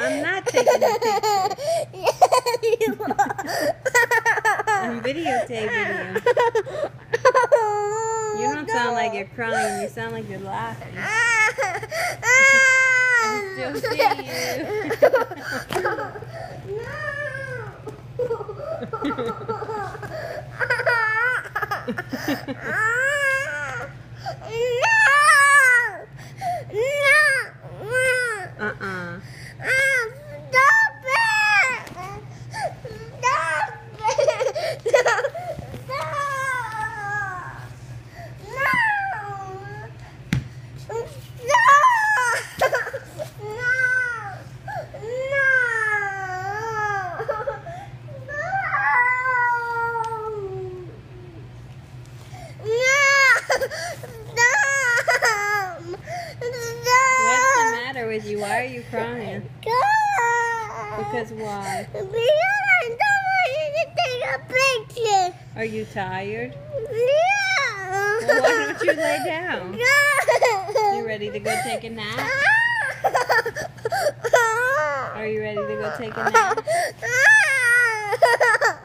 I'm not taking a picture. Yes, you are. I'm videotaping you. You don't sound like you're crying. You sound like you're laughing. I'm still seeing Uh-uh. Stop it! Stop it! Stop! What's the matter with you? Why are you crying? Because why? Because I don't want you to take a picture. Are you tired? Yeah. Well, why don't you lay down? You ready to go take a nap? Are you ready to go take a nap?